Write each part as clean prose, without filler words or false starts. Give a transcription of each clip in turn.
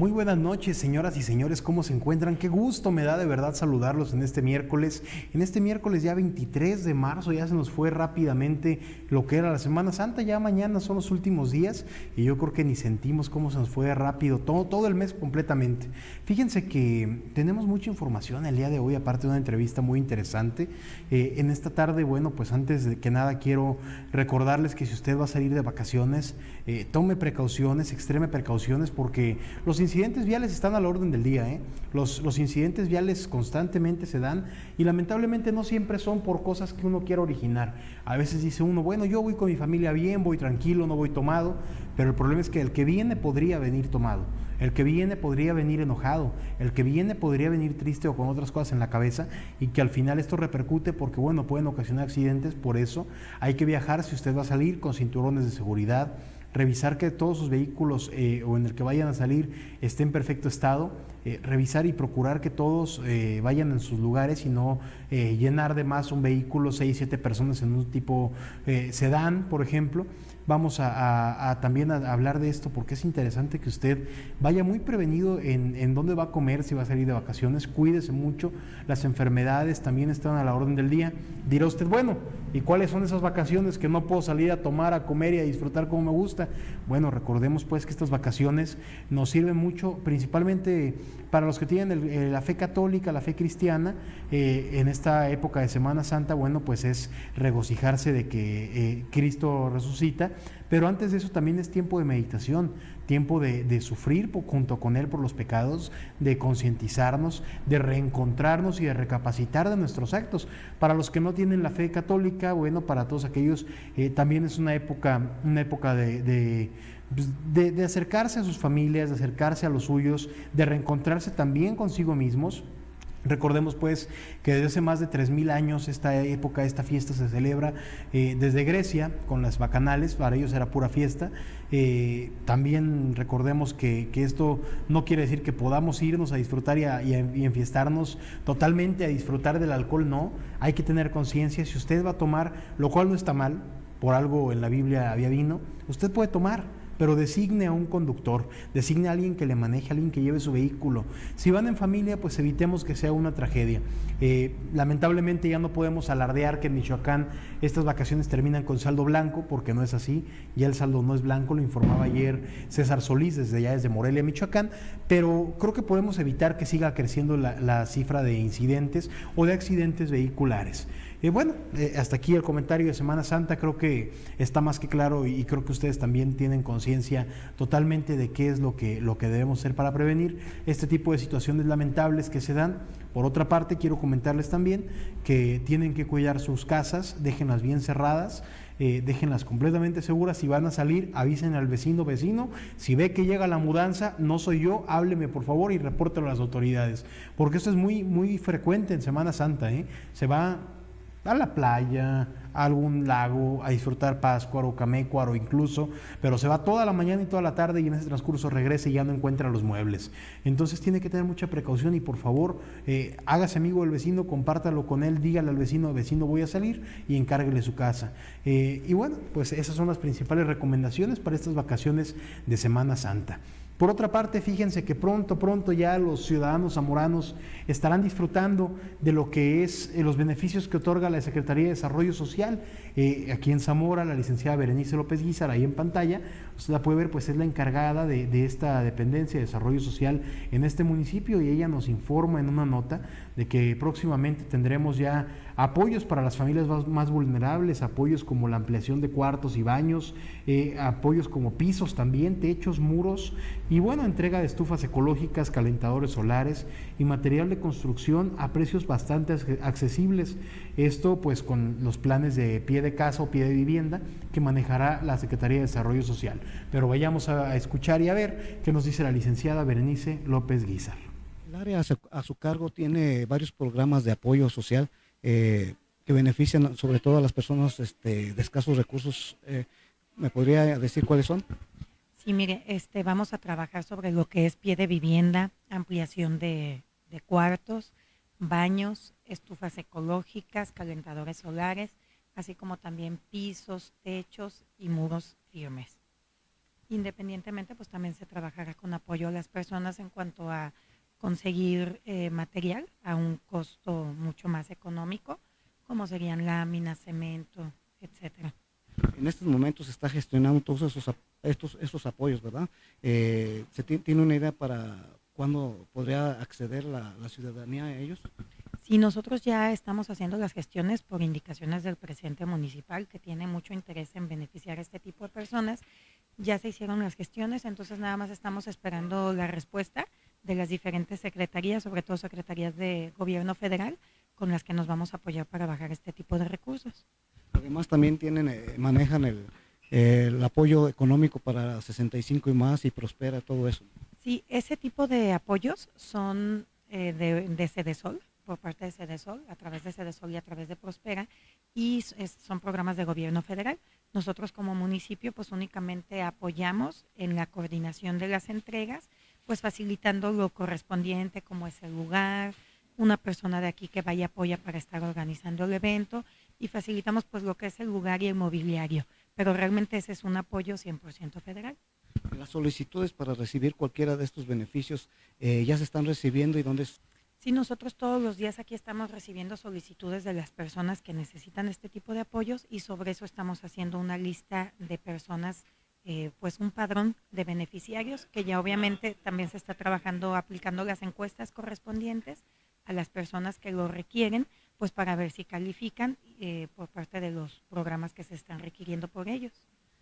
Muy buenas noches, señoras y señores, ¿cómo se encuentran? Qué gusto me da de verdad saludarlos en este miércoles. En este miércoles ya 23 de marzo, ya se nos fue rápidamente lo que era la Semana Santa, ya mañana son los últimos días y yo creo que ni sentimos cómo se nos fue rápido todo el mes completamente. Fíjense que tenemos mucha información el día de hoy, aparte de una entrevista muy interesante. En esta tarde, bueno, pues antes de que nada quiero recordarles que si usted va a salir de vacaciones, tome precauciones, extreme precauciones, porque los incidentes viales están a la orden del día, ¿eh? Los incidentes viales constantemente se dan y lamentablemente no siempre son por cosas que uno quiera originar. A veces dice uno, bueno, yo voy con mi familia bien, voy tranquilo, no voy tomado, pero el problema es que el que viene podría venir tomado, el que viene podría venir enojado, el que viene podría venir triste o con otras cosas en la cabeza y que al final esto repercute porque, bueno, pueden ocasionar accidentes. Por eso hay que viajar, si usted va a salir, con cinturones de seguridad, revisar que todos sus vehículos o en el que vayan a salir esté en perfecto estado, revisar y procurar que todos vayan en sus lugares y no llenar de más un vehículo, 6, 7 personas en un tipo sedán, por ejemplo. Vamos también a hablar de esto porque es interesante que usted vaya muy prevenido en dónde va a comer, si va a salir de vacaciones, cuídese mucho, las enfermedades también están a la orden del día. Dirá usted, bueno, ¿y cuáles son esas vacaciones que no puedo salir a tomar, a comer y a disfrutar como me gusta? Bueno, recordemos pues que estas vacaciones nos sirven mucho, principalmente para los que tienen la fe católica, la fe cristiana. En esta época de Semana Santa, bueno, pues es regocijarse de que Cristo resucita, pero antes de eso también es tiempo de meditación, tiempo de sufrir junto con Él por los pecados, de concientizarnos, de reencontrarnos y de recapacitar de nuestros actos. Para los que no tienen la fe católica, bueno, para todos aquellos también es una época de acercarse a sus familias, de acercarse a los suyos, de reencontrarse también consigo mismos. Recordemos pues que desde hace más de 3000 años esta fiesta se celebra desde Grecia con las bacanales, para ellos era pura fiesta. También recordemos que esto no quiere decir que podamos irnos a disfrutar y enfiestarnos totalmente, a disfrutar del alcohol, no. Hay que tener conciencia, si usted va a tomar, lo cual no está mal, por algo en la Biblia había vino, usted puede tomar, pero designe a un conductor, designe a alguien que le maneje, a alguien que lleve su vehículo. Si van en familia, pues evitemos que sea una tragedia. Lamentablemente ya no podemos alardear que en Michoacán estas vacaciones terminan con saldo blanco, porque no es así, ya el saldo no es blanco, lo informaba ayer César Solís desde Morelia, Michoacán, pero creo que podemos evitar que siga creciendo la cifra de incidentes o de accidentes vehiculares. Hasta aquí el comentario de Semana Santa, creo que está más que claro y creo que ustedes también tienen conciencia totalmente de qué es lo que debemos hacer para prevenir este tipo de situaciones lamentables que se dan. Por otra parte, quiero comentarles también que tienen que cuidar sus casas, déjenlas bien cerradas, déjenlas completamente seguras. Si van a salir, avisen al vecino, si ve que llega la mudanza, no soy yo, hábleme por favor y repórtelo a las autoridades, porque esto es muy, muy frecuente en Semana Santa, se va a la playa, a algún lago, a disfrutar Pátzcuaro, Camécuaro incluso, pero se va toda la mañana y toda la tarde y en ese transcurso regresa y ya no encuentra los muebles. Entonces tiene que tener mucha precaución y por favor, hágase amigo del vecino, compártalo con él, dígale al vecino, voy a salir y encárguele su casa. Y bueno, pues esas son las principales recomendaciones para estas vacaciones de Semana Santa. Por otra parte, fíjense que pronto ya los ciudadanos zamoranos estarán disfrutando de lo que es los beneficios que otorga la Secretaría de Desarrollo Social. Aquí en Zamora, la licenciada Berenice López Guízar, ahí en pantalla, usted la puede ver, pues es la encargada de esta dependencia de desarrollo social en este municipio y ella nos informa en una nota de que próximamente tendremos ya apoyos para las familias más vulnerables, apoyos como la ampliación de cuartos y baños, apoyos como pisos también, techos, muros y bueno, entrega de estufas ecológicas, calentadores solares y material de construcción a precios bastante accesibles. Esto pues con los planes de pie de casa o pie de vivienda que manejará la Secretaría de Desarrollo Social. Pero vayamos a escuchar y a ver qué nos dice la licenciada Berenice López Guízar. El área a su cargo tiene varios programas de apoyo social que benefician sobre todo a las personas de escasos recursos. ¿Me podría decir cuáles son? Sí, mire, vamos a trabajar sobre lo que es pie de vivienda, ampliación de cuartos, baños, estufas ecológicas, calentadores solares, así como también pisos, techos y muros firmes. Independientemente, pues también se trabajará con apoyo a las personas en cuanto a conseguir material a un costo mucho más económico, como serían láminas, cemento, etcétera. En estos momentos se está gestionando todos estos apoyos, ¿verdad? ¿Tiene una idea para cuándo podría acceder la ciudadanía a ellos? Sí, nosotros ya estamos haciendo las gestiones por indicaciones del presidente municipal, que tiene mucho interés en beneficiar a este tipo de personas. Ya se hicieron las gestiones, entonces nada más estamos esperando la respuesta de las diferentes secretarías, sobre todo secretarías de gobierno federal, con las que nos vamos a apoyar para bajar este tipo de recursos. Además también manejan el apoyo económico para 65 y más y Prospera, todo eso. Sí, ese tipo de apoyos son de Cedesol, por parte de Cedesol, a través de Cedesol y a través de Prospera, y son programas de gobierno federal. Nosotros como municipio pues únicamente apoyamos en la coordinación de las entregas, pues facilitando lo correspondiente como es el lugar, una persona de aquí que vaya apoya para estar organizando el evento y facilitamos pues lo que es el lugar y el mobiliario, pero realmente ese es un apoyo 100% federal. Las solicitudes para recibir cualquiera de estos beneficios ya se están recibiendo y dónde... Sí, nosotros todos los días aquí estamos recibiendo solicitudes de las personas que necesitan este tipo de apoyos y sobre eso estamos haciendo una lista de personas, pues un padrón de beneficiarios que ya obviamente también se está trabajando aplicando las encuestas correspondientes a las personas que lo requieren, pues para ver si califican por parte de los programas que se están requiriendo por ellos.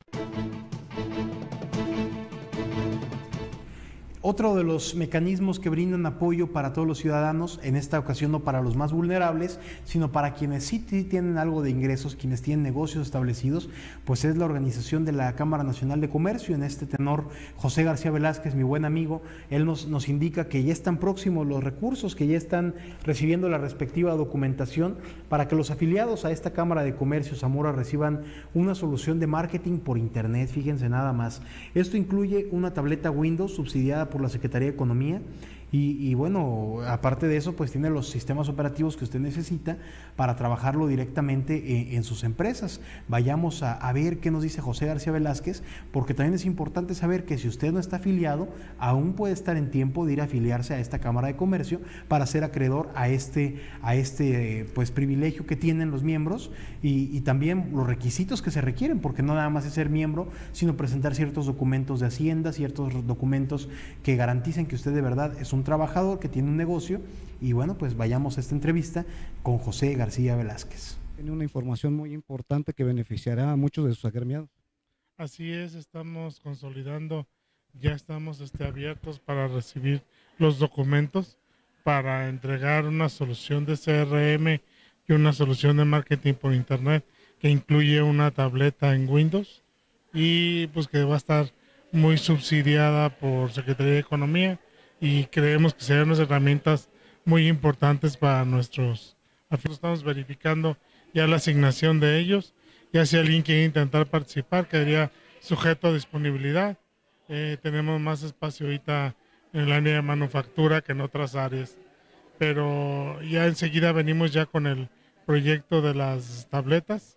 Otro de los mecanismos que brindan apoyo para todos los ciudadanos, en esta ocasión no para los más vulnerables, sino para quienes sí tienen algo de ingresos, quienes tienen negocios establecidos, pues es la organización de la Cámara Nacional de Comercio. En este tenor, José García Velázquez, mi buen amigo, él nos indica que ya están próximos los recursos, que ya están recibiendo la respectiva documentación para que los afiliados a esta Cámara de Comercio Zamora reciban una solución de marketing por internet, fíjense nada más. Esto incluye una tableta Windows subsidiada por la Secretaría de Economía y bueno, aparte de eso, pues tiene los sistemas operativos que usted necesita para trabajarlo directamente en sus empresas. Vayamos a ver qué nos dice José García Velázquez, porque también es importante saber que si usted no está afiliado, aún puede estar en tiempo de ir a afiliarse a esta Cámara de Comercio para ser acreedor a este pues privilegio que tienen los miembros y también los requisitos que se requieren, porque no nada más es ser miembro, sino presentar ciertos documentos de Hacienda, ciertos documentos que garanticen que usted de verdad es un trabajador que tiene un negocio. Y bueno, pues vayamos a esta entrevista con José García Velázquez. Tiene una información muy importante que beneficiará a muchos de sus agremiados. Así es, estamos consolidando, ya estamos abiertos para recibir los documentos para entregar una solución de CRM y una solución de marketing por internet que incluye una tableta en Windows y pues que va a estar muy subsidiada por Secretaría de Economía y creemos que serán unas herramientas muy importantes para nuestros afiliados. Estamos verificando ya la asignación de ellos, ya si alguien quiere intentar participar quedaría sujeto a disponibilidad. Tenemos más espacio ahorita en el área de manufactura que en otras áreas, pero ya enseguida venimos ya con el proyecto de las tabletas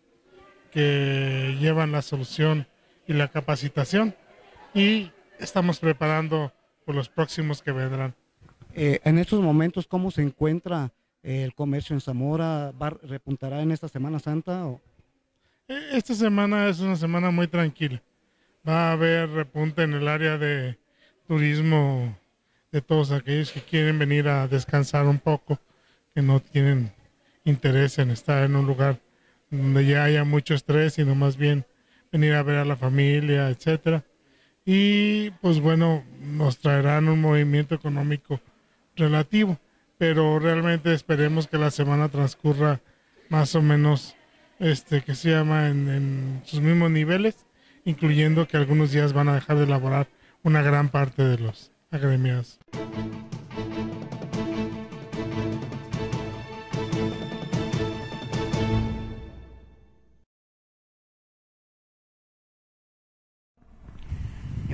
que llevan la solución y la capacitación y estamos preparando por los próximos que vendrán. En estos momentos, ¿cómo se encuentra el comercio en Zamora? ¿Repuntará en esta Semana Santa? Esta semana es una semana muy tranquila. Va a haber repunte en el área de turismo de todos aquellos que quieren venir a descansar un poco, que no tienen interés en estar en un lugar donde ya haya mucho estrés, sino más bien venir a ver a la familia, etcétera. Y pues bueno, nos traerán un movimiento económico relativo, pero realmente esperemos que la semana transcurra más o menos que se llama en sus mismos niveles, incluyendo que algunos días van a dejar de elaborar una gran parte de los agremiados.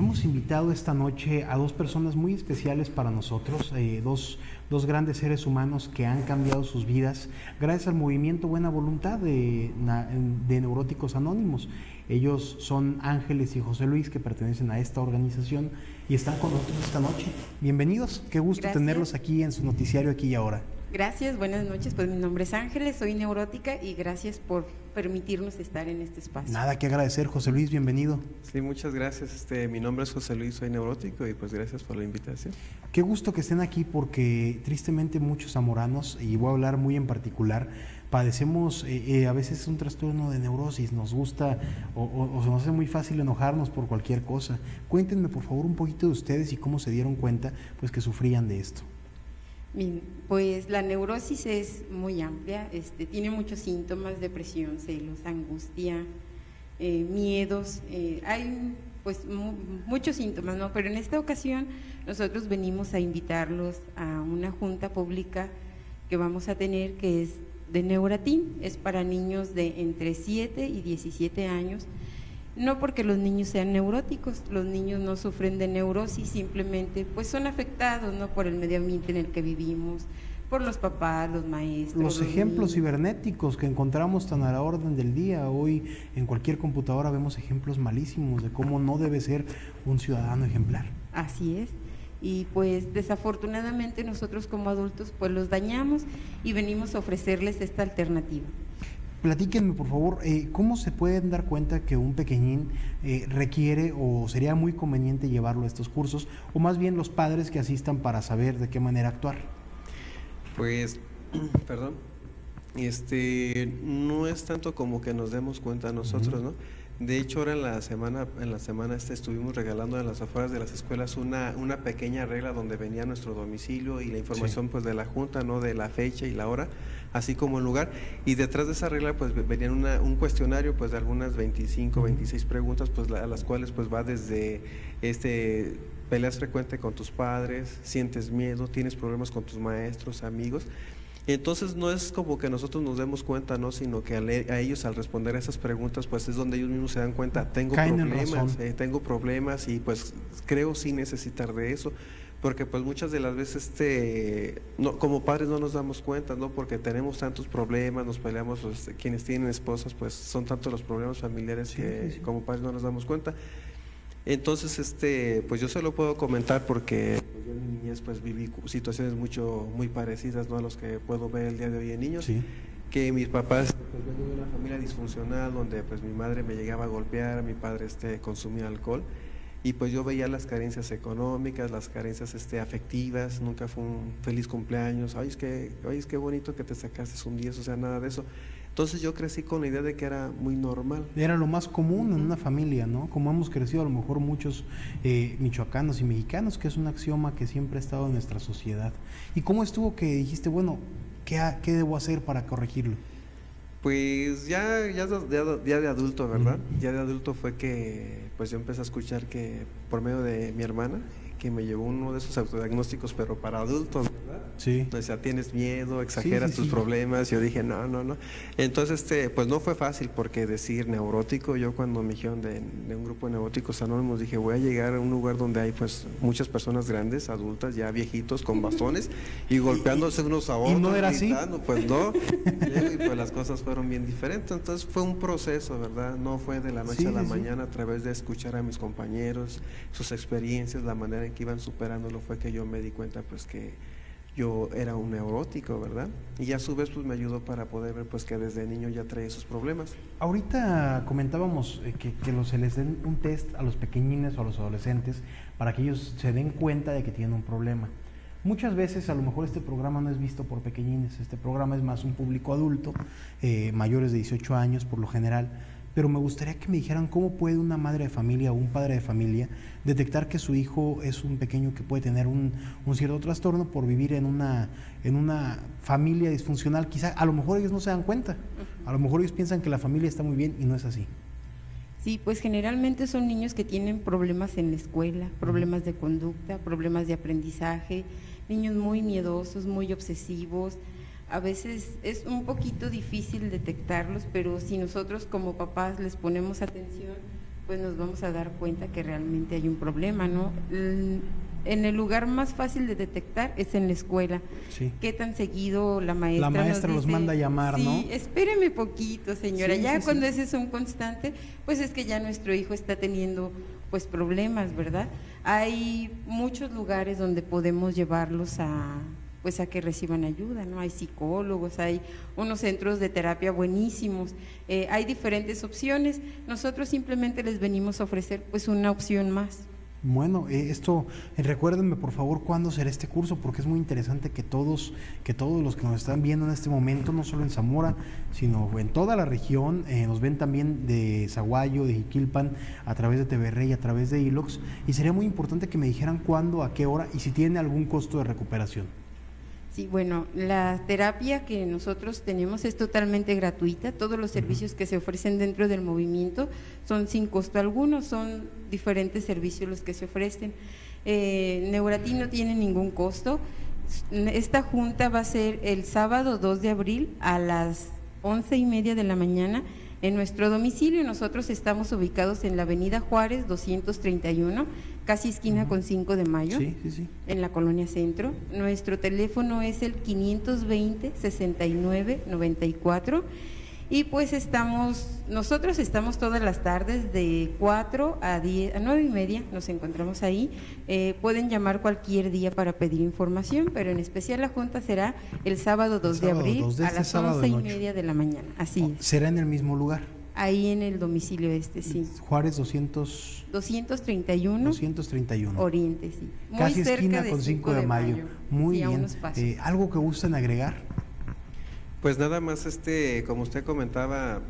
hemos invitado esta noche a dos personas muy especiales para nosotros, dos grandes seres humanos que han cambiado sus vidas gracias al movimiento Buena Voluntad de Neuróticos Anónimos. Ellos son Ángeles y José Luis, que pertenecen a esta organización y están con nosotros esta noche. Bienvenidos, qué gusto tenerlos aquí en su noticiario Aquí y Ahora. Gracias, buenas noches, pues mi nombre es Ángeles, soy neurótica y gracias por permitirnos estar en este espacio. Nada que agradecer, José Luis, bienvenido. Sí, muchas gracias, mi nombre es José Luis, soy neurótico y pues gracias por la invitación. Qué gusto que estén aquí porque tristemente muchos zamoranos, y voy a hablar muy en particular, padecemos a veces un trastorno de neurosis, nos gusta o se nos hace muy fácil enojarnos por cualquier cosa. Cuéntenme por favor un poquito de ustedes y cómo se dieron cuenta pues que sufrían de esto. Bien, pues la neurosis es muy amplia, tiene muchos síntomas: depresión, celos, angustia, miedos, hay pues muchos síntomas, ¿no? Pero en esta ocasión nosotros venimos a invitarlos a una junta pública que vamos a tener, que es de Neuratin, es para niños de entre 7 y 17 años. No porque los niños sean neuróticos, los niños no sufren de neurosis, simplemente pues son afectados, ¿no?, por el medio ambiente en el que vivimos, por los papás, los maestros. Los ejemplos niños cibernéticos que encontramos tan a la orden del día, hoy en cualquier computadora vemos ejemplos malísimos de cómo no debe ser un ciudadano ejemplar. Así es, y pues desafortunadamente nosotros como adultos pues los dañamos y venimos a ofrecerles esta alternativa. Platíquenme por favor, ¿cómo se pueden dar cuenta que un pequeñín requiere o sería muy conveniente llevarlo a estos cursos, o más bien los padres que asistan para saber de qué manera actuar? Pues, perdón, no es tanto como que nos demos cuenta nosotros, ¿no? De hecho, ahora en la semana estuvimos regalando en las afueras de las escuelas una pequeña regla donde venía nuestro domicilio y la información pues de la junta, ¿no?, de la fecha y la hora, así como el lugar, y detrás de esa regla pues venía un cuestionario pues de algunas 25, 26 preguntas pues a las cuales pues va desde peleas frecuente con tus padres, sientes miedo, tienes problemas con tus maestros, amigos. Entonces no es como que nosotros nos demos cuenta, ¿no?, sino que a ellos al responder a esas preguntas pues es donde ellos mismos se dan cuenta, tengo problemas y pues creo sí necesitar de eso, porque pues muchas de las veces como padres no nos damos cuenta, ¿no?, porque tenemos tantos problemas, nos peleamos, quienes tienen esposas pues son tantos los problemas familiares que como padres no nos damos cuenta. Entonces, pues yo se lo puedo comentar porque pues yo en mi niñez pues viví situaciones muy parecidas, ¿no?, a los que puedo ver el día de hoy en niños, que mis papás pues vengo de una familia disfuncional donde pues mi madre me llegaba a golpear, mi padre consumía alcohol y pues yo veía las carencias económicas, las carencias afectivas, nunca fue un feliz cumpleaños, ay, es que bonito que te sacaste un 10, o sea, nada de eso. Entonces yo crecí con la idea de que era muy normal. Era lo más común en una familia, ¿no? Como hemos crecido a lo mejor muchos michoacanos y mexicanos, que es un axioma que siempre ha estado en nuestra sociedad. ¿Y cómo estuvo que dijiste, bueno, qué debo hacer para corregirlo? Pues ya de adulto, ¿verdad? Ya de adulto fue que pues yo empecé a escuchar que por medio de mi hermana, que me llevó uno de esos autodiagnósticos, pero para adultos, ¿verdad? Sí. O sea, tienes miedo, exageras tus problemas. Yo dije, no. Entonces, pues no fue fácil, porque decir neurótico, yo cuando me dijeron de un grupo de neuróticos anónimos, dije, voy a llegar a un lugar donde hay pues muchas personas grandes, adultas, ya viejitos, con bastones, y golpeándose unos a otros. ¿Y no era gritando, así? Pues no. Y pues las cosas fueron bien diferentes. Entonces fue un proceso, ¿verdad? No fue de la noche a la mañana, a través de escuchar a mis compañeros, sus experiencias, la manera en que iban superándolo, fue que yo me di cuenta pues que yo era un neurótico, ¿verdad? Y a su vez pues me ayudó para poder ver pues que desde niño ya traía esos problemas. Ahorita comentábamos que se les den un test a los pequeñines o a los adolescentes para que ellos se den cuenta de que tienen un problema. Muchas veces a lo mejor este programa no es visto por pequeñines, este programa es más un público adulto, mayores de 18 años por lo general, pero me gustaría que me dijeran cómo puede una madre de familia o un padre de familia detectar que su hijo es un pequeño que puede tener un cierto trastorno por vivir en una familia disfuncional. Quizá a lo mejor ellos no se dan cuenta, a lo mejor ellos piensan que la familia está muy bien y no es así. Sí, pues generalmente son niños que tienen problemas en la escuela, problemas de conducta, problemas de aprendizaje, niños muy miedosos, muy obsesivos. A veces es un poquito difícil detectarlos, pero si nosotros como papás les ponemos atención, pues nos vamos a dar cuenta que realmente hay un problema, ¿no? En el lugar más fácil de detectar es en la escuela. Sí. ¿Qué tan seguido la maestra nos dice, los manda a llamar, sí, ¿no? Espéreme poquito, señora. Sí, ya sí, cuando sí. ese es un constante, pues es que ya nuestro hijo está teniendo pues problemas, ¿verdad? Hay muchos lugares donde podemos llevarlos a que reciban ayuda, ¿no? Hay psicólogos, hay unos centros de terapia buenísimos, hay diferentes opciones. Nosotros simplemente les venimos a ofrecer pues una opción más. Bueno, recuérdenme por favor cuándo será este curso, porque es muy interesante que todos los que nos están viendo en este momento, no solo en Zamora, sino en toda la región, nos ven también de Zaguayo, de Jiquilpan, a través de TV Rey, a través de Ilox, y sería muy importante que me dijeran cuándo, a qué hora y si tiene algún costo de recuperación. Sí, bueno, la terapia que nosotros tenemos es totalmente gratuita, todos los servicios que se ofrecen dentro del movimiento son sin costo alguno, son diferentes servicios los que se ofrecen. Neurati no tiene ningún costo. Esta junta va a ser el sábado 2 de abril a las 11:30 de la mañana en nuestro domicilio. Nosotros estamos ubicados en la avenida Juárez 231, casi esquina con 5 de mayo, Sí, sí, sí. en la colonia Centro. Nuestro teléfono es el 520-6994 y pues nosotros estamos todas las tardes de 4 a 9:30, nos encontramos ahí. Pueden llamar cualquier día para pedir información, pero en especial la junta será el sábado 2 de abril a las 11:30 de la mañana, así es. ¿Será en el mismo lugar? Ahí en el domicilio sí. Juárez 231. Oriente, sí. Muy Casi cerca esquina de con 5 de mayo. Muy sí, a bien. unos pasos. ¿Algo que gusten agregar? Pues nada más, como usted comentaba,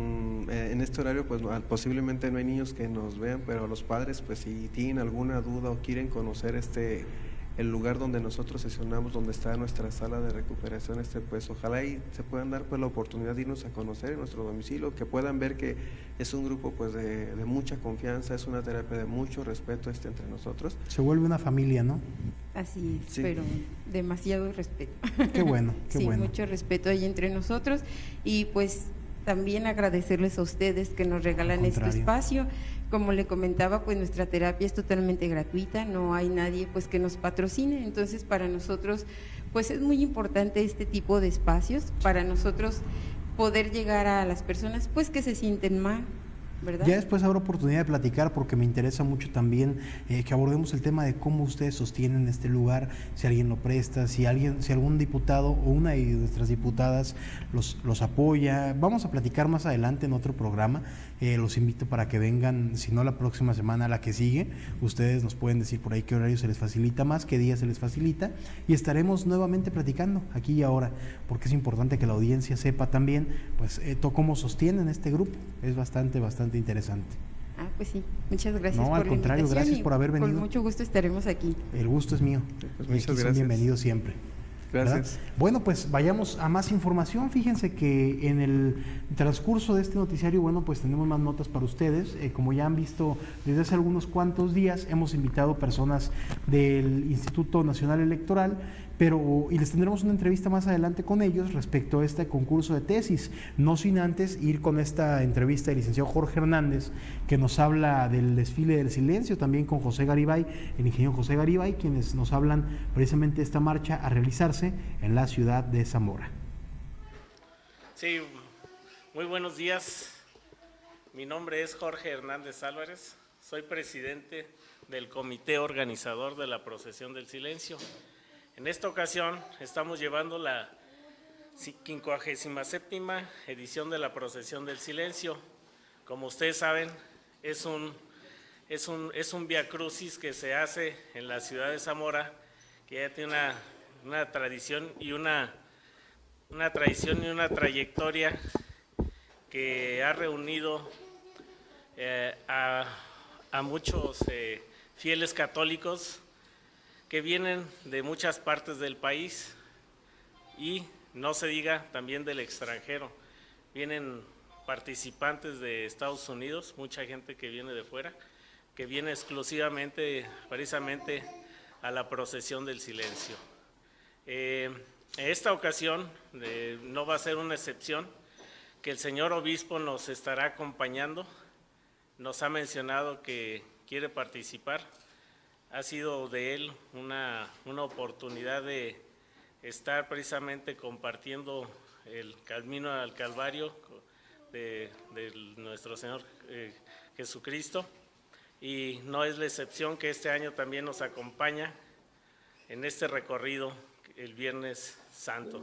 en este horario pues posiblemente no hay niños que nos vean, pero los padres pues si tienen alguna duda o quieren conocer el lugar donde nosotros sesionamos, donde está nuestra sala de recuperación, pues ojalá y se puedan dar pues la oportunidad de irnos a conocer en nuestro domicilio, que puedan ver que es un grupo pues de mucha confianza, es una terapia de mucho respeto entre nosotros. Se vuelve una familia, ¿no? Así es, Sí. pero demasiado respeto. Qué bueno, qué sí, bueno. mucho respeto ahí entre nosotros y pues también agradecerles a ustedes que nos regalan este espacio. Como le comentaba, pues nuestra terapia es totalmente gratuita, no hay nadie pues que nos patrocine, entonces para nosotros pues es muy importante este tipo de espacios, para nosotros poder llegar a las personas pues que se sienten mal, ¿verdad? Ya después habrá oportunidad de platicar porque me interesa mucho también que abordemos el tema de cómo ustedes sostienen este lugar, si alguien lo presta, si algún diputado o una de nuestras diputadas los apoya. Vamos a platicar más adelante en otro programa. Los invito para que vengan, si no la próxima semana, la que sigue. Ustedes nos pueden decir por ahí qué horario se les facilita más, qué día se les facilita, y estaremos nuevamente platicando aquí y ahora, porque es importante que la audiencia sepa también pues cómo sostienen este grupo. Es bastante interesante. Ah, pues sí, muchas gracias No, por al contrario, la invitación gracias y por haber venido. Con mucho gusto estaremos aquí. El gusto es mío. Pues Y muchas aquí son gracias. bienvenidos siempre. Gracias. ¿Verdad? Bueno, pues vayamos a más información. Fíjense que en el transcurso de este noticiario, bueno, pues tenemos más notas para ustedes. Como ya han visto desde hace algunos cuantos días, hemos invitado personas del Instituto Nacional Electoral, y les tendremos una entrevista más adelante con ellos respecto a este concurso de tesis, no sin antes ir con esta entrevista del licenciado Jorge Hernández, que nos habla del desfile del silencio, también con José Garibay, el ingeniero José Garibay, quienes nos hablan precisamente de esta marcha a realizarse en la ciudad de Zamora. Sí, muy buenos días. Mi nombre es Jorge Hernández Álvarez, soy presidente del comité organizador de la Procesión del Silencio. En esta ocasión estamos llevando la 57ª edición de la Procesión del Silencio. Como ustedes saben, es un vía crucis que se hace en la ciudad de Zamora, que ya tiene una tradición y una trayectoria que ha reunido a muchos fieles católicos que vienen de muchas partes del país y no se diga también del extranjero. Vienen participantes de Estados Unidos, mucha gente que viene de fuera, que viene exclusivamente, precisamente, a la Procesión del Silencio. En esta ocasión no va a ser una excepción, que el señor obispo nos estará acompañando nos ha mencionado que quiere participar. Ha sido de él una oportunidad de estar precisamente compartiendo el camino al Calvario de nuestro Señor Jesucristo, y no es la excepción que este año también nos acompaña en este recorrido el Viernes Santo.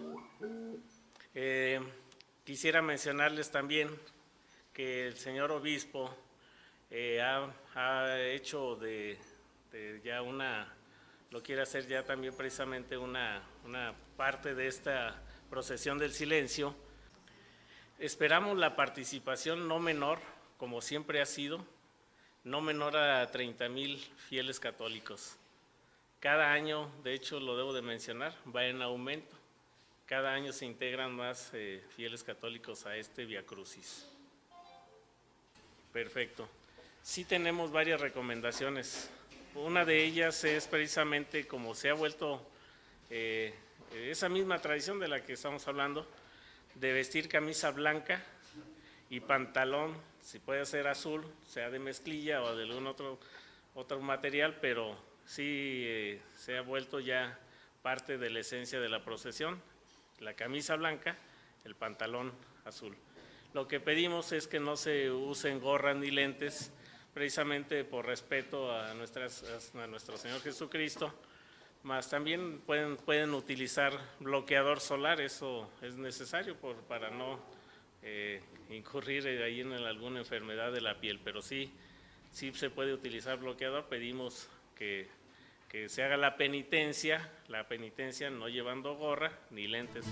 Quisiera mencionarles también que el señor obispo ha hecho ya lo quiere hacer ya también precisamente una parte de esta procesión del silencio. Esperamos la participación no menor, como siempre ha sido, no menor a 30,000 fieles católicos. Cada año, de hecho lo debo de mencionar, va en aumento. Cada año se integran más fieles católicos a este Vía Crucis. Perfecto. Sí tenemos varias recomendaciones. Una de ellas es precisamente como se ha vuelto esa misma tradición de la que estamos hablando, de vestir camisa blanca y pantalón, si puede ser azul, sea de mezclilla o de algún otro material, pero sí se ha vuelto ya parte de la esencia de la procesión, la camisa blanca, el pantalón azul. Lo que pedimos es que no se usen gorras ni lentes, precisamente por respeto a nuestro Señor Jesucristo, más también pueden utilizar bloqueador solar, eso es necesario para no incurrir ahí en alguna enfermedad de la piel, pero sí se puede utilizar bloqueador. Pedimos que se haga la penitencia no llevando gorra ni lentes.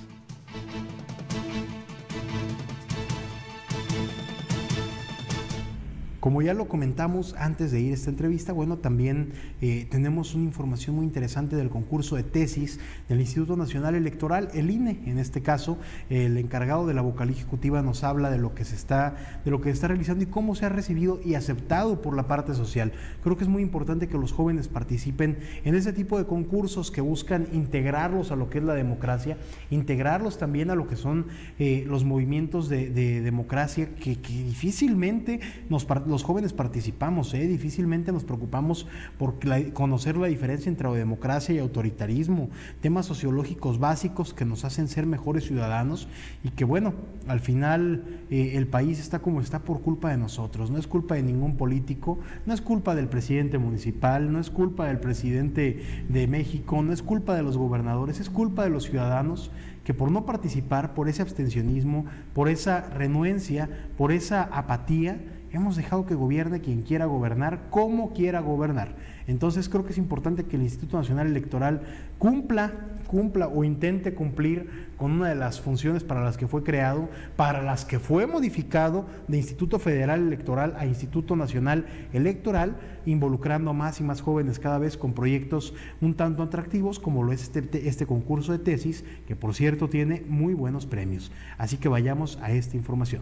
Como ya lo comentamos antes de ir a esta entrevista, bueno, también tenemos una información muy interesante del concurso de tesis del Instituto Nacional Electoral, el INE. En este caso, el encargado de la vocal ejecutiva nos habla de lo que se está realizando y cómo se ha recibido y aceptado por la parte social. Creo que es muy importante que los jóvenes participen en ese tipo de concursos que buscan integrarlos a lo que es la democracia, integrarlos también a lo que son los movimientos de democracia que difícilmente los jóvenes participamos, difícilmente nos preocupamos por conocer la diferencia entre democracia y autoritarismo, temas sociológicos básicos que nos hacen ser mejores ciudadanos y que bueno, al final el país está como está por culpa de nosotros, no es culpa de ningún político, no es culpa del presidente municipal, no es culpa del presidente de México, no es culpa de los gobernadores, es culpa de los ciudadanos que por no participar, por ese abstencionismo, por esa renuencia, por esa apatía, hemos dejado que gobierne quien quiera gobernar, como quiera gobernar. Entonces creo que es importante que el Instituto Nacional Electoral cumpla o intente cumplir con una de las funciones para las que fue creado, para las que fue modificado de Instituto Federal Electoral a Instituto Nacional Electoral, involucrando a más y más jóvenes cada vez con proyectos un tanto atractivos, como lo es este concurso de tesis, que por cierto tiene muy buenos premios. Así que vayamos a esta información.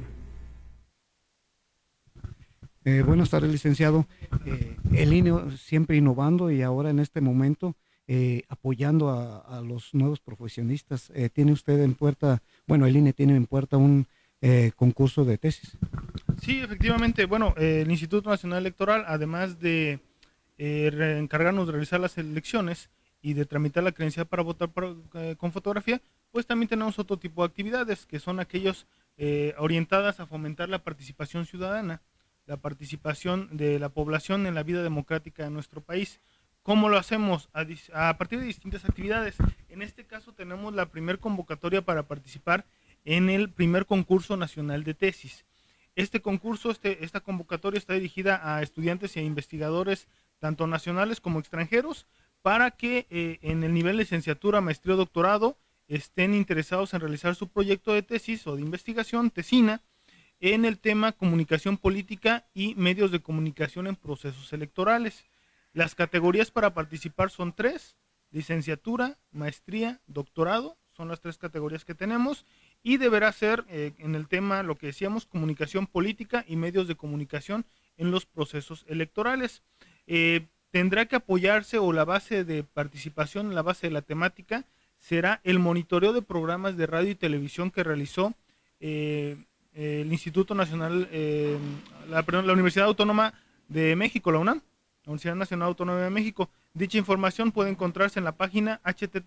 Buenas tardes, licenciado. El INE siempre innovando y ahora en este momento apoyando a los nuevos profesionistas. ¿Tiene usted en puerta, el INE tiene en puerta un concurso de tesis? Sí, efectivamente. Bueno, el Instituto Nacional Electoral, además de encargarnos de realizar las elecciones y de tramitar la credencial para votar con fotografía, pues también tenemos otro tipo de actividades que son aquellos orientadas a fomentar la participación ciudadana, la participación de la población en la vida democrática de nuestro país. ¿Cómo lo hacemos? A partir de distintas actividades. En este caso tenemos la primer convocatoria para participar en el primer concurso nacional de tesis. Este concurso, esta convocatoria está dirigida a estudiantes e investigadores, tanto nacionales como extranjeros, para que en el nivel de licenciatura, maestría o doctorado estén interesados en realizar su proyecto de tesis o de investigación, tesina, en el tema comunicación política y medios de comunicación en procesos electorales. Las categorías para participar son 3, licenciatura, maestría, doctorado, son las 3 categorías que tenemos, y deberá ser en el tema, lo que decíamos, comunicación política y medios de comunicación en los procesos electorales. Tendrá que apoyarse, o la base de participación, la base de la temática, será el monitoreo de programas de radio y televisión que realizó el Instituto Nacional, la Universidad Autónoma de México, la UNAM, la Universidad Nacional Autónoma de México. Dicha información puede encontrarse en la página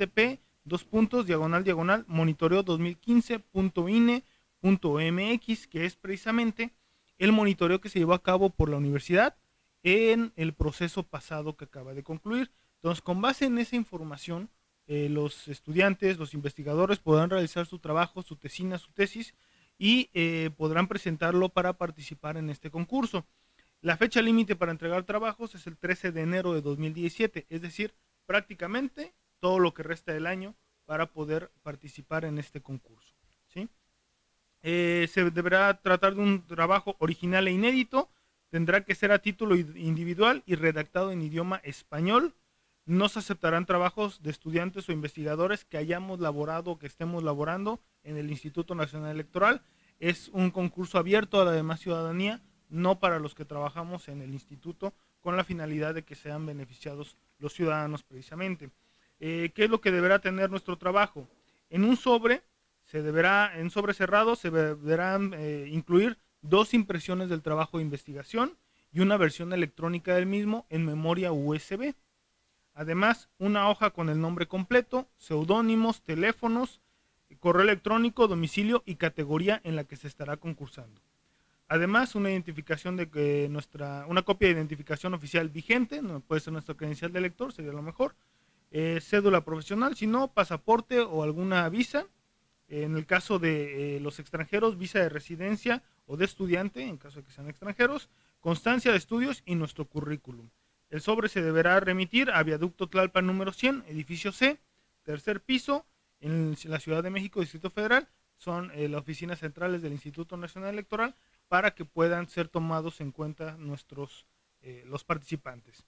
http://monitoreo2015.ine.mx, que es precisamente el monitoreo que se llevó a cabo por la universidad en el proceso pasado que acaba de concluir. Entonces, con base en esa información, los estudiantes, los investigadores podrán realizar su trabajo, su tesina, su tesis, y podrán presentarlo para participar en este concurso. La fecha límite para entregar trabajos es el 13 de enero de 2017, es decir, prácticamente todo lo que resta del año para poder participar en este concurso, ¿sí? Se deberá tratar de un trabajo original e inédito, tendrá que ser a título individual y redactado en idioma español. No se aceptarán trabajos de estudiantes o investigadores que hayamos laborado o que estemos laborando en el Instituto Nacional Electoral. Es un concurso abierto a la demás ciudadanía, no para los que trabajamos en el instituto, con la finalidad de que sean beneficiados los ciudadanos precisamente. ¿Qué es lo que deberá tener nuestro trabajo? En un sobre, en sobre cerrado, se deberán incluir 2 impresiones del trabajo de investigación y una versión electrónica del mismo en memoria USB. Además, una hoja con el nombre completo, seudónimos, teléfonos, correo electrónico, domicilio y categoría en la que se estará concursando. Además, una identificación una copia de identificación oficial vigente, no puede ser nuestra credencial de lector, sería lo mejor, cédula profesional, si no, pasaporte o alguna visa. En el caso de los extranjeros, visa de residencia o de estudiante, en caso de que sean extranjeros, constancia de estudios y nuestro currículum. El sobre se deberá remitir a Viaducto Tlalpan número 100, edificio C, tercer piso, en la Ciudad de México, Distrito Federal. Son las oficinas centrales del Instituto Nacional Electoral, para que puedan ser tomados en cuenta los participantes.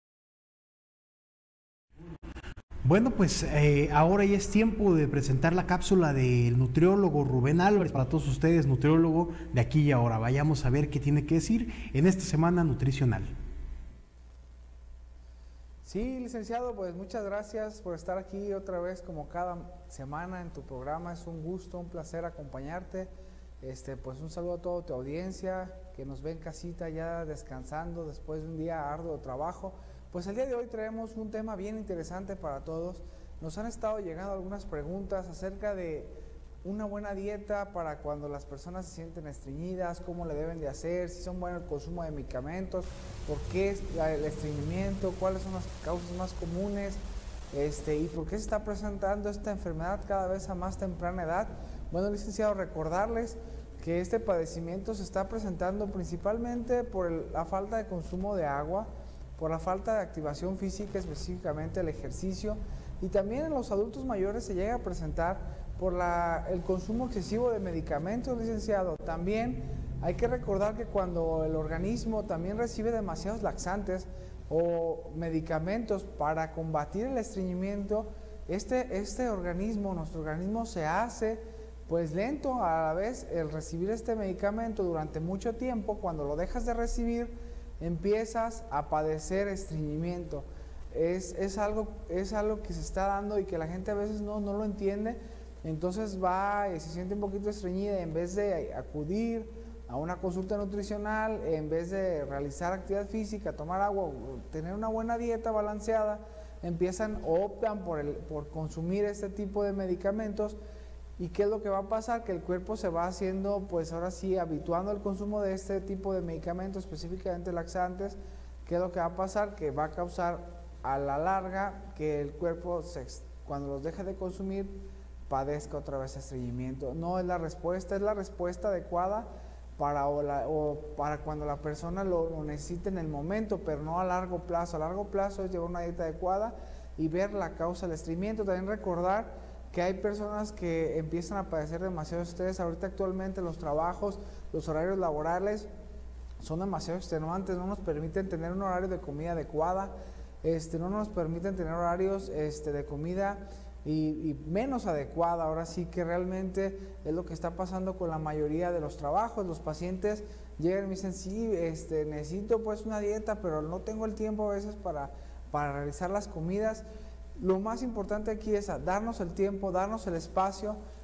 Bueno, pues ahora ya es tiempo de presentar la cápsula del nutriólogo Rubén Álvarez para todos ustedes, nutriólogo de aquí y ahora. Vayamos a ver qué tiene que decir en esta semana nutricional. Sí, licenciado, pues muchas gracias por estar aquí otra vez como cada semana en tu programa. Es un gusto, un placer acompañarte. Pues un saludo a toda tu audiencia que nos ve en casita ya descansando después de un día arduo de trabajo. Pues el día de hoy traemos un tema bien interesante para todos. Nos han estado llegando algunas preguntas acerca de una buena dieta para cuando las personas se sienten estreñidas, cómo le deben de hacer, si son buenos el consumo de medicamentos, por qué el estreñimiento, cuáles son las causas más comunes, y por qué se está presentando esta enfermedad cada vez a más temprana edad. Bueno, licenciado, recordarles que este padecimiento se está presentando principalmente por la falta de consumo de agua, por la falta de activación física, específicamente el ejercicio, y también en los adultos mayores se llega a presentar por el consumo excesivo de medicamentos, licenciado. También hay que recordar que cuando el organismo también recibe demasiados laxantes o medicamentos para combatir el estreñimiento, nuestro organismo se hace pues lento a la vez. El recibir este medicamento durante mucho tiempo, cuando lo dejas de recibir, empiezas a padecer estreñimiento. Es algo que se está dando y que la gente a veces no lo entiende. Entonces va y se siente un poquito estreñida, y en vez de acudir a una consulta nutricional, en vez de realizar actividad física, tomar agua, tener una buena dieta balanceada, optan por consumir este tipo de medicamentos. ¿Y qué es lo que va a pasar? Que el cuerpo se va haciendo, pues ahora sí, habituando al consumo de este tipo de medicamentos, específicamente laxantes. ¿Qué es lo que va a pasar? Que va a causar a la larga que el cuerpo, cuando los deje de consumir, padezca otra vez estreñimiento. No es la respuesta, es la respuesta adecuada para cuando la persona lo necesite en el momento, pero no a largo plazo. A largo plazo es llevar una dieta adecuada y ver la causa del estreñimiento. También recordar que hay personas que empiezan a padecer demasiado estrés. Ahorita actualmente los trabajos, los horarios laborales son demasiado extenuantes, no nos permiten tener un horario de comida adecuada, no nos permiten tener horarios de comida y menos adecuada. Ahora sí que realmente es lo que está pasando con la mayoría de los trabajos. Los pacientes llegan y me dicen, sí, necesito pues una dieta, pero no tengo el tiempo a veces para realizar las comidas. Lo más importante aquí es darnos el tiempo, darnos el espacio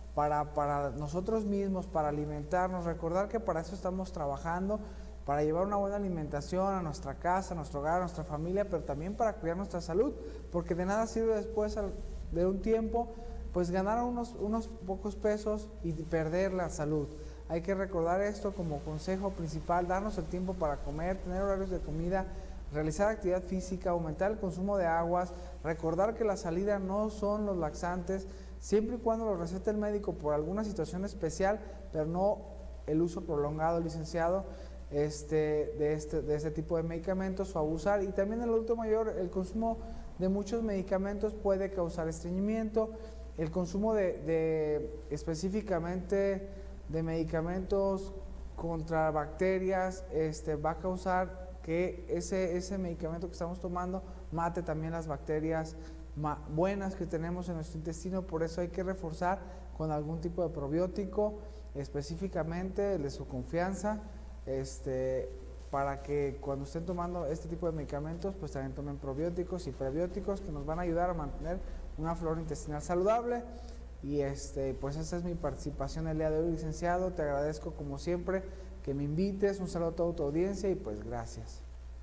para nosotros mismos, para alimentarnos, recordar que para eso estamos trabajando, para llevar una buena alimentación a nuestra casa, a nuestro hogar, a nuestra familia, pero también para cuidar nuestra salud, porque de nada sirve después de un tiempo, pues ganar unos pocos pesos y perder la salud. Hay que recordar esto como consejo principal, darnos el tiempo para comer, tener horarios de comida, realizar actividad física, aumentar el consumo de aguas, recordar que la salida no son los laxantes, siempre y cuando lo recete el médico por alguna situación especial, pero no el uso prolongado, licenciado, de este tipo de medicamentos o abusar. Y también el adulto mayor, el consumo de muchos medicamentos puede causar estreñimiento, el consumo específicamente de medicamentos contra bacterias va a causar que ese medicamento que estamos tomando mate también las bacterias buenas que tenemos en nuestro intestino. Por eso hay que reforzar con algún tipo de probiótico, específicamente el de su confianza, para que cuando estén tomando este tipo de medicamentos, pues también tomen probióticos y prebióticos que nos van a ayudar a mantener una flora intestinal saludable. Y pues esa es mi participación el día de hoy, licenciado. Te agradezco como siempre que me invites. Un saludo a toda tu audiencia y pues gracias.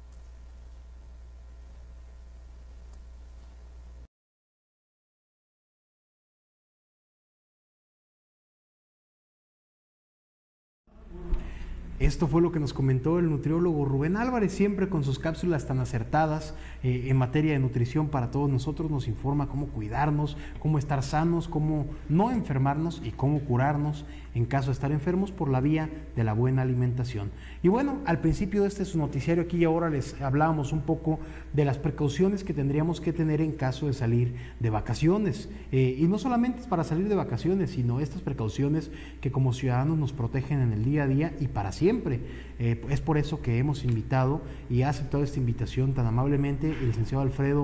Esto fue lo que nos comentó el nutriólogo Rubén Álvarez, siempre con sus cápsulas tan acertadas en materia de nutrición para todos nosotros. Nos informa cómo cuidarnos, cómo estar sanos, cómo no enfermarnos y cómo curarnos en caso de estar enfermos por la vía de la buena alimentación. Y bueno, al principio de su noticiario aquí y ahora les hablábamos un poco de las precauciones que tendríamos que tener en caso de salir de vacaciones. Y no solamente es para salir de vacaciones, sino estas precauciones que como ciudadanos nos protegen en el día a día y para siempre. Es por eso que hemos invitado y ha aceptado esta invitación tan amablemente el licenciado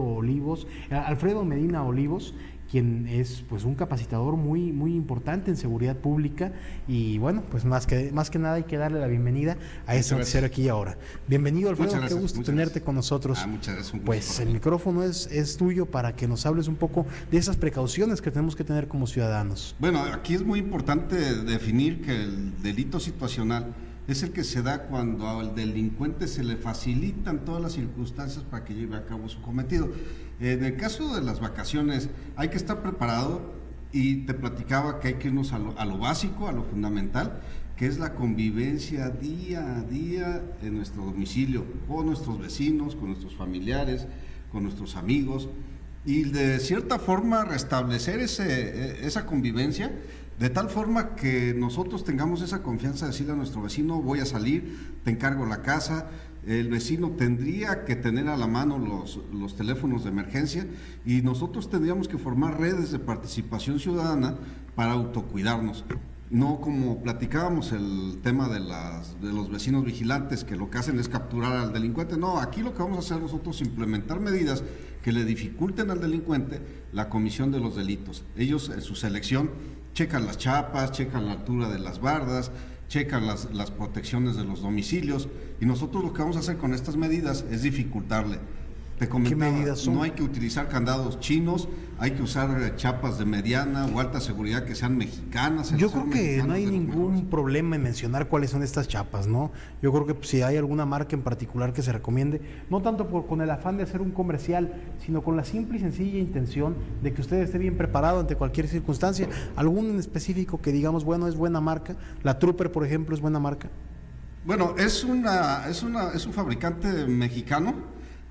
Alfredo Medina Olivos, quien es pues un capacitador muy importante en seguridad pública. Y bueno, pues más que nada hay que darle la bienvenida a este noticiero aquí y ahora. Bienvenido, Alfredo, qué gusto tenerte con nosotros. Muchas gracias. Pues el micrófono es tuyo para que nos hables un poco de esas precauciones que tenemos que tener como ciudadanos. Bueno, aquí es muy importante definir que el delito situacional es el que se da cuando al delincuente se le facilitan todas las circunstancias para que lleve a cabo su cometido. En el caso de las vacaciones hay que estar preparado, y te platicaba que hay que irnos a lo básico, a lo fundamental, que es la convivencia día a día en nuestro domicilio, con nuestros vecinos, con nuestros familiares, con nuestros amigos, y de cierta forma restablecer esa convivencia, de tal forma que nosotros tengamos esa confianza de decirle a nuestro vecino: voy a salir, te encargo la casa. El vecino tendría que tener a la mano los teléfonos de emergencia, y nosotros tendríamos que formar redes de participación ciudadana para autocuidarnos. No como platicábamos el tema de los vecinos vigilantes, que lo que hacen es capturar al delincuente. No, aquí lo que vamos a hacer nosotros es implementar medidas que le dificulten al delincuente la comisión de los delitos. Ellos en su selección checan las chapas, checan la altura de las bardas, checan las protecciones de los domicilios, y nosotros lo que vamos a hacer con estas medidas es dificultarle. Te comentaba, ¿qué medidas son? No hay que utilizar candados chinos, hay que usar chapas de mediana o alta seguridad que sean mexicanas. Yo creo que no hay ningún problema en mencionar cuáles son estas chapas, ¿no? Yo creo que si hay alguna marca en particular que se recomiende, no tanto con el afán de hacer un comercial, sino con la simple y sencilla intención de que usted esté bien preparado ante cualquier circunstancia. ¿Algún en específico que digamos, bueno, es buena marca? ¿La Trooper, por ejemplo, es buena marca? Bueno, es un fabricante mexicano.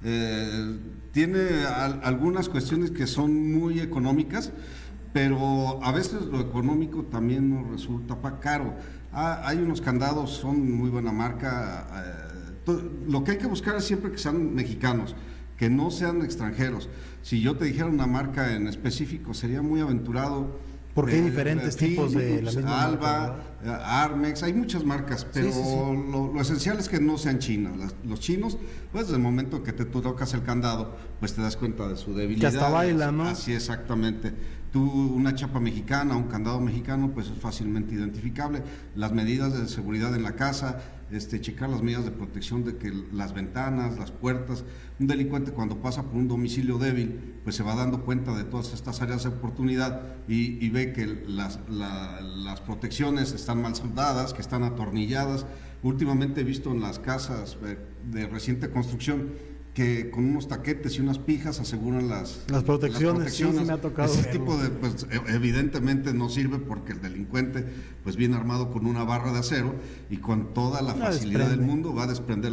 Tiene algunas cuestiones que son muy económicas, pero a veces lo económico también nos resulta caro. Hay unos candados, son muy buena marca. Lo que hay que buscar es siempre que sean mexicanos, que no sean extranjeros. Si yo te dijera una marca en específico, sería muy aventurado. Porque hay diferentes tipos de la misma Alba, marca, Armex, hay muchas marcas, pero sí. Lo esencial es que no sean chinos. Los chinos, pues desde el momento que tú tocas el candado, pues te das cuenta de su debilidad. Que hasta baila, ¿no? Así exactamente. una chapa mexicana, un candado mexicano, pues es fácilmente identificable. Las medidas de seguridad en la casa, checar las medidas de protección de que las ventanas, las puertas. Un delincuente cuando pasa por un domicilio débil, pues se va dando cuenta de todas estas áreas de oportunidad y ve que las protecciones están mal soldadas, que están atornilladas. Últimamente he visto en las casas de reciente construcción que con unos taquetes y unas pijas aseguran las protecciones. Sí, me ha tocado ese verlo. tipo de, pues evidentemente no sirve, porque el delincuente pues viene armado con una barra de acero y con toda la facilidad del mundo va a desprender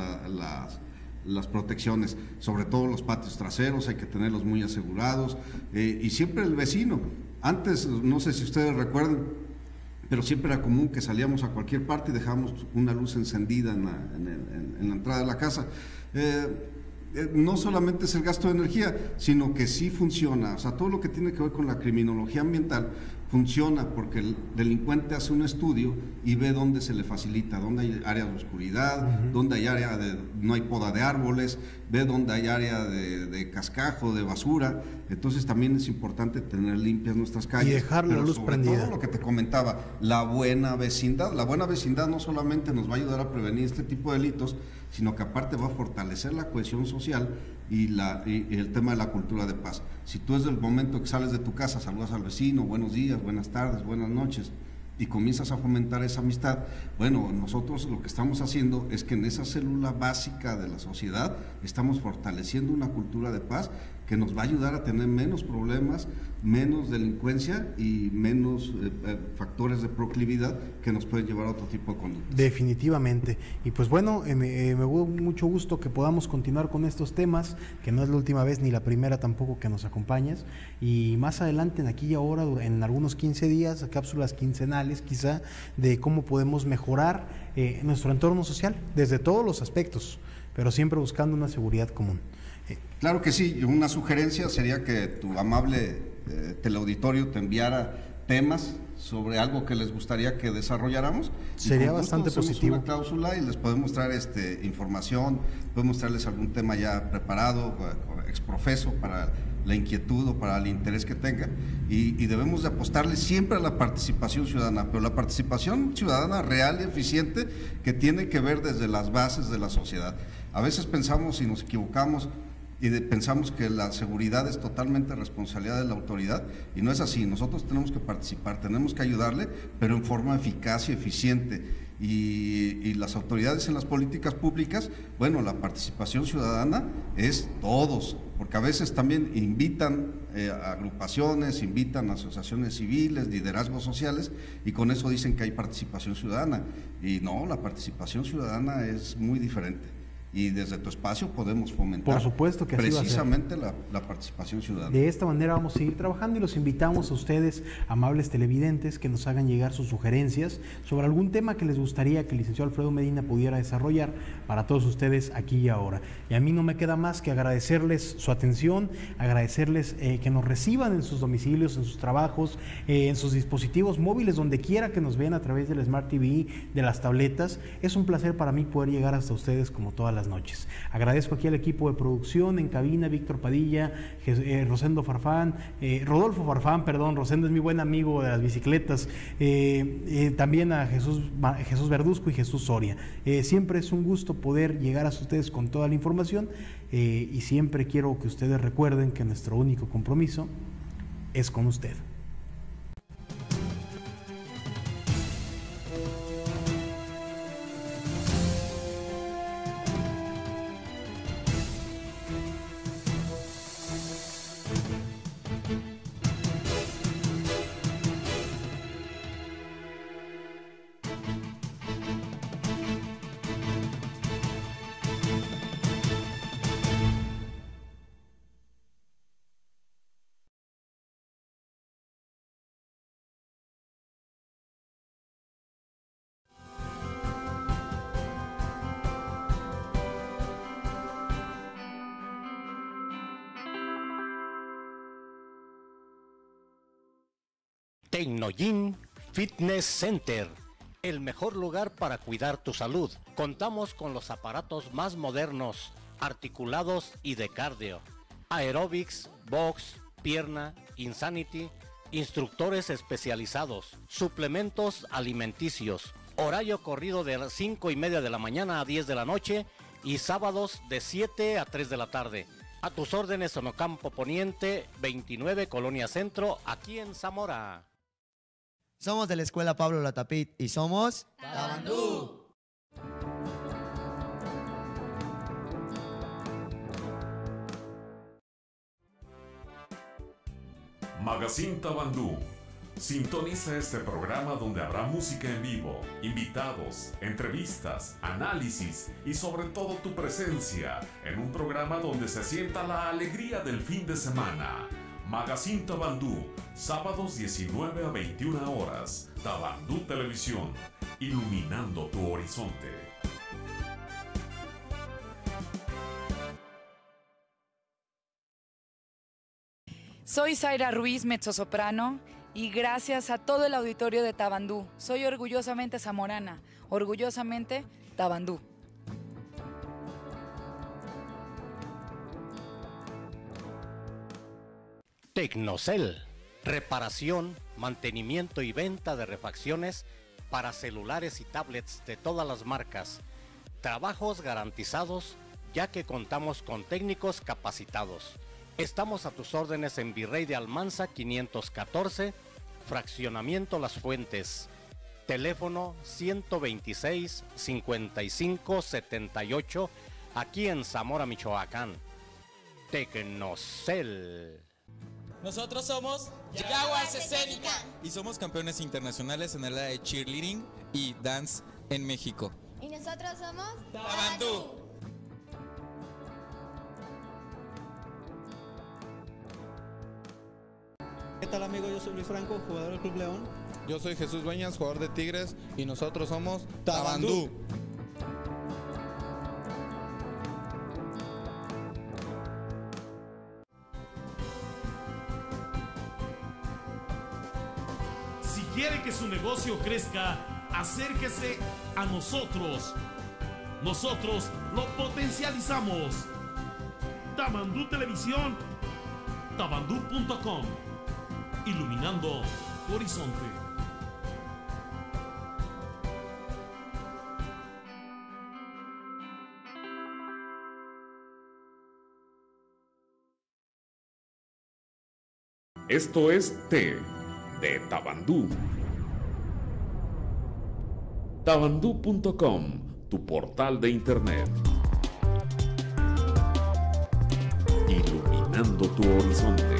las protecciones, sobre todo los patios traseros, hay que tenerlos muy asegurados, y siempre el vecino. Antes, no sé si ustedes recuerdan, pero siempre era común que salíamos a cualquier parte y dejábamos una luz encendida en la entrada de la casa. No solamente es el gasto de energía, sino que sí funciona. O sea, todo lo que tiene que ver con la criminología ambiental funciona porque el delincuente hace un estudio y ve dónde se le facilita, dónde hay áreas de oscuridad, dónde hay área no hay poda de árboles, ve dónde hay área de cascajo, de basura. Entonces también es importante tener limpias nuestras calles. Y dejar la luz prendida. Todo lo que te comentaba, la buena vecindad. La buena vecindad no solamente nos va a ayudar a prevenir este tipo de delitos, sino que aparte va a fortalecer la cohesión social y el tema de la cultura de paz. Si tú desde el momento que sales de tu casa saludas al vecino, buenos días, buenas tardes, buenas noches, y comienzas a fomentar esa amistad, bueno, nosotros lo que estamos haciendo es que en esa célula básica de la sociedad estamos fortaleciendo una cultura de paz que nos va a ayudar a tener menos problemas, menos delincuencia y menos factores de proclividad que nos pueden llevar a otro tipo de conductas. Definitivamente. Y pues bueno, me dio mucho gusto que podamos continuar con estos temas, que no es la última vez ni la primera tampoco que nos acompañes, y más adelante, en aquí y ahora, en algunos 15 días, cápsulas quincenales quizá, de cómo podemos mejorar nuestro entorno social desde todos los aspectos, pero siempre buscando una seguridad común. Claro que sí, una sugerencia sería que tu amable teleauditorio te enviara temas sobre algo que les gustaría que desarrolláramos. Sería bastante positivo. Una cláusula y les podemos traer información, podemos traerles algún tema ya preparado, exprofeso para la inquietud o para el interés que tengan, y debemos de apostarle siempre a la participación ciudadana, pero la participación ciudadana real y eficiente que tiene que ver desde las bases de la sociedad. A veces pensamos y nos equivocamos y pensamos que la seguridad es totalmente responsabilidad de la autoridad, y no es así. Nosotros tenemos que participar, tenemos que ayudarle, pero en forma eficaz y eficiente. Y las autoridades en las políticas públicas, bueno, la participación ciudadana es todos, porque a veces también invitan agrupaciones, invitan asociaciones civiles, liderazgos sociales, y con eso dicen que hay participación ciudadana, y no, la participación ciudadana es muy diferente. Y desde tu espacio podemos fomentar, por supuesto que así precisamente la participación ciudadana. De esta manera vamos a seguir trabajando, y los invitamos a ustedes, amables televidentes, que nos hagan llegar sus sugerencias sobre algún tema que les gustaría que el licenciado Alfredo Medina pudiera desarrollar para todos ustedes aquí y ahora. Y a mí no me queda más que agradecerles su atención, agradecerles que nos reciban en sus domicilios, en sus trabajos, en sus dispositivos móviles, donde quiera que nos vean a través del Smart TV, de las tabletas. Es un placer para mí poder llegar hasta ustedes como todas las noches. Agradezco aquí al equipo de producción en cabina, Víctor Padilla, Rodolfo Farfán, Rosendo es mi buen amigo de las bicicletas, también a Jesús Verduzco y Jesús Soria. Siempre es un gusto poder llegar hasta ustedes con toda la información, y siempre quiero que ustedes recuerden que nuestro único compromiso es con usted. Tecnogym Fitness Center, el mejor lugar para cuidar tu salud. Contamos con los aparatos más modernos, articulados y de cardio, aeróbics, box, pierna, Insanity, instructores especializados, suplementos alimenticios, horario corrido de las 5:30 de la mañana a 10 de la noche y sábados de 7 a 3 de la tarde. A tus órdenes en Ocampo Poniente, 29, Colonia Centro, aquí en Zamora. Somos de la Escuela Pablo Latapit y somos Tabandú. Magazine Tabandú. Sintoniza este programa donde habrá música en vivo, invitados, entrevistas, análisis y sobre todo tu presencia en un programa donde se sienta la alegría del fin de semana. Magazine Tabandú, sábados 19 a 21 horas. Tabandú Televisión, iluminando tu horizonte. Soy Zaira Ruiz, mezzosoprano, y gracias a todo el auditorio de Tabandú. Soy orgullosamente zamorana, orgullosamente Tabandú. Tecnocel, reparación, mantenimiento y venta de refacciones para celulares y tablets de todas las marcas. Trabajos garantizados, ya que contamos con técnicos capacitados. Estamos a tus órdenes en Virrey de Almanza 514, Fraccionamiento Las Fuentes. Teléfono 126-5578, aquí en Zamora, Michoacán. Tecnocel. Nosotros somos Jaguars Escénica y somos campeones internacionales en el área de cheerleading y dance en México. Y nosotros somos Tabandú. ¿Qué tal, amigo? Yo soy Luis Franco, jugador del Club León. Yo soy Jesús Dueñas, jugador de Tigres, y nosotros somos Tabandú. Si quiere que su negocio crezca, acérquese a nosotros. Nosotros lo potencializamos. Tabandú Televisión, tabandú.com. Iluminando tu horizonte. Esto es T de Tabandú. Tabandú.com, tu portal de internet. Iluminando tu horizonte.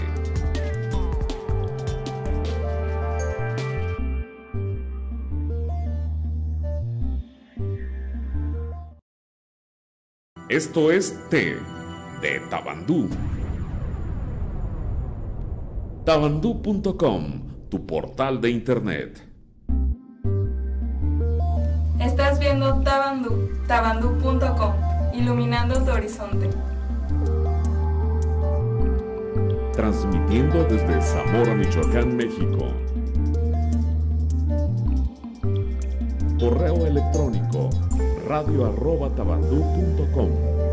Esto es T de Tabandú. Tabandú.com, tu portal de internet. Estás viendo Tabandú, tabandú.com, iluminando tu horizonte. Transmitiendo desde Zamora, Michoacán, México. Correo electrónico radio@tabandú.com.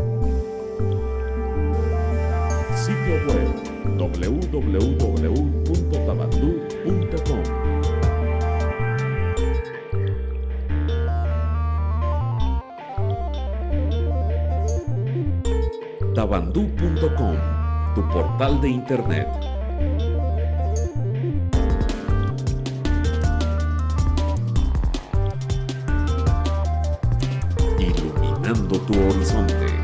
Sitio web www.tabandú.com. Tabandú.com, tu portal de internet. Iluminando tu horizonte.